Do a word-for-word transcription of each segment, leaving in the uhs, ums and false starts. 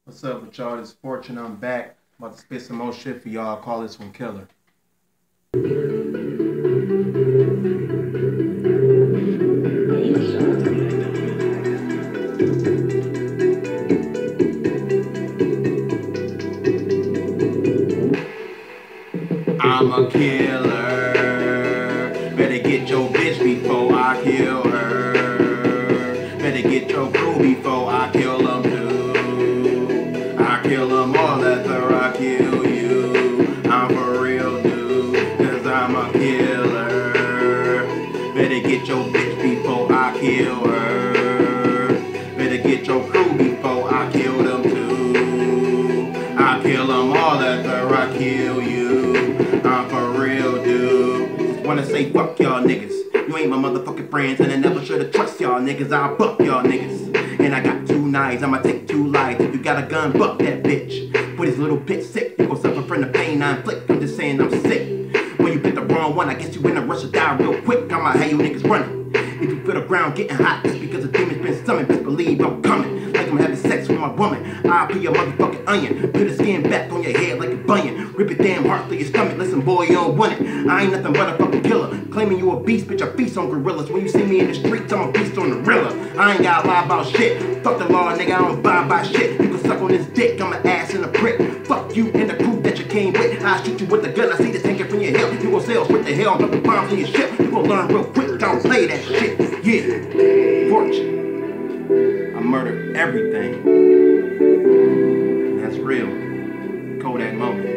What's up with y'all? It's Fortune. I'm back. About to spit some more shit for y'all. Call this one Killer. I'm a killer. Better get your bitch before I kill her. Better get your crew before I kill them too. I kill them all after I kill you. I'm for real, dude, cause I'm a killer. Better get your bitch before I kill her. Better get your crew before I kill them too. I kill them all after I kill you. I'm for real, dude. Just wanna say fuck y'all niggas. You ain't my motherfucking friends, and I never should've trust y'all niggas. I'll buck y'all niggas. And I got two knives, I'ma take two lives. If you got a gun, buck that bitch. Put his little bitch sick, you gon' suffer from the pain I inflict. I'm just saying I'm sick. When you pick the wrong one, I guess you in a rush to die real quick. I'ma have you niggas running. If you feel the ground getting hot, that's because the demon's been summoned. Best believe I'm coming. Like I'm having sex with my woman. I'll peel your motherfucking onion. Put the skin back on your head like a bunion. Rip it damn hard through your stomach. Listen, boy, you don't want it. I ain't nothing but a fucking killer. Claiming you a beast, bitch, I feast on gorillas. When you see me in the streets, I'm a beast on the rilla. I ain't gotta lie about shit. Fuck the law, nigga, I don't buy by shit. You can suck on this dick, I'm an ass and a prick. Fuck you and the crew that you came with. I shoot you with the gun, I see this hanging from your hip. You gon' sail straight to hell, drop the bombs in your ship. You gon' learn real quick, don't play that shit. Yeah, Fortune. I murdered everything. And that's real. Kodak moment.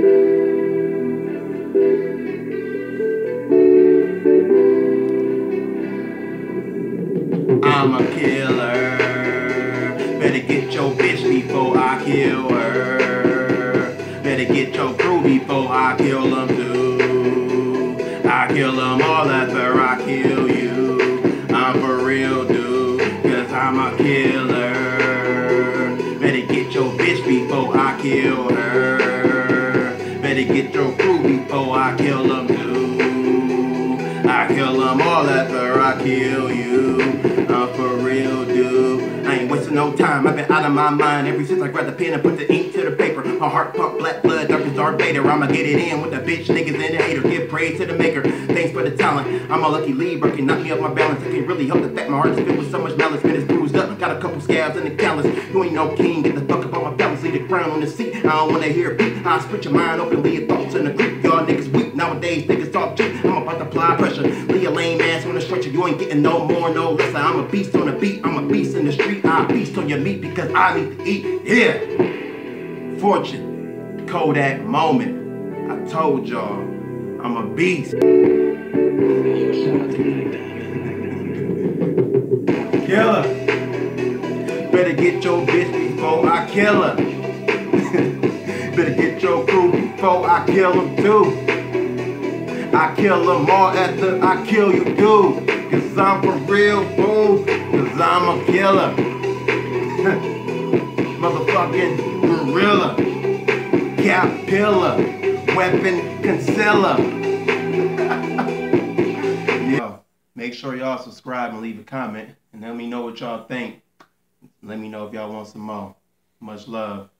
I'm a killer. Better get your bitch before I kill her. Better get your crew before I kill them too. I kill them all after I kill you. I'm for real, dude, cause I'm a killer. Better get your bitch before I kill her. Better get your crew before I kill them too. I kill them all after I kill you. I'm for real, dude. I ain't wasting no time. I've been out of my mind ever since I grabbed the pen and put the ink to the paper. My heart pump black blood, dark as Darth Vader. I'ma get it in with the bitch niggas and the haters. Give praise to the maker. Thanks for the talent. I'm a lucky Libra. Can knock me off my balance. I can really help the fact my heart is filled with so much malice. Man, it's bruised up. Got a couple scabs in the callus. You ain't no king. Get the fuck up on my balance. Leave the crown on the seat. I don't wanna hear a beat. I'll split your mind open. Leave your thoughts in the creep. Y'all niggas weak. Nowadays niggas talk cheap. I'm about to apply pressure. Leave your lame ass on the stretcher. You ain't getting no more, no less. I'm a beast on the beat. I'm a beast in the street. I feast on your meat because I need to eat. Yeah. Fortune. Kodak moment. I told y'all. I'm a beast. Killer. Better get your bitch before I kill her. Better get your crew before I kill them too. I kill them all after I kill you, dude. Cause I'm for real, boo. Cause I'm a killer. Motherfucking gorilla. Cap pillar. Weapon concealer. Yeah. Make sure y'all subscribe and leave a comment. And let me know what y'all think. Let me know if y'all want some more. Much love.